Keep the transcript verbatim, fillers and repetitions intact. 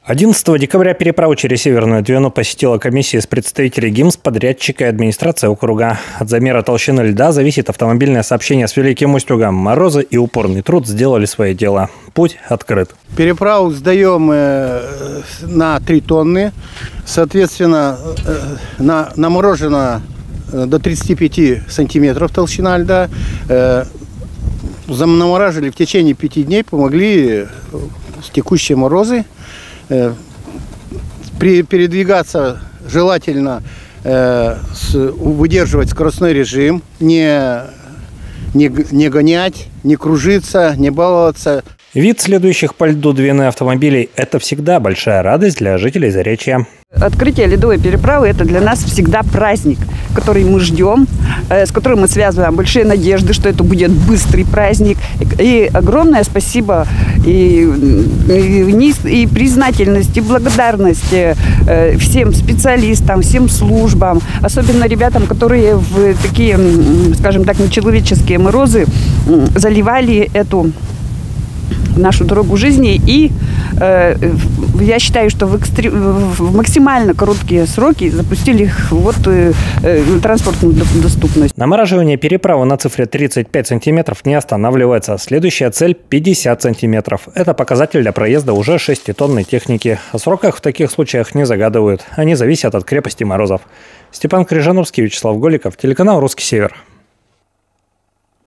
одиннадцатого декабря переправу через Северную Двину посетила комиссия из представителей ГИМС, подрядчика и администрации округа. От замера толщины льда зависит автомобильное сообщение с Великим Устюгом. Морозы и упорный труд сделали свое дело. Путь открыт. Переправу сдаем на три тонны. Соответственно, на, наморожено до тридцати пяти сантиметров толщина льда. Замораживали в течение пяти дней, помогли текущие морозы. При, передвигаться желательно э, с, выдерживать скоростной режим, не, не, не гонять, не кружиться, не баловаться. Вид следующих по льду Двины автомобилей – это всегда большая радость для жителей Заречья. Открытие ледовой переправы – это для нас всегда праздник, который мы ждем, с которым мы связываем большие надежды, что это будет быстрый праздник. И огромное спасибо, и, и, и признательность, и благодарность всем специалистам, всем службам, особенно ребятам, которые в такие, скажем так, нечеловеческие морозы заливали эту нашу дорогу жизни. И э, я считаю, что в, экстре... в максимально короткие сроки запустили вот, э, э, транспортную доступность. Намораживание переправы на цифре тридцать пять сантиметров не останавливается. Следующая цель – пятьдесят сантиметров. Это показатель для проезда уже шеститонной техники. О сроках в таких случаях не загадывают. Они зависят от крепости морозов. Степан Крижановский, Вячеслав Голиков, телеканал «Русский Север».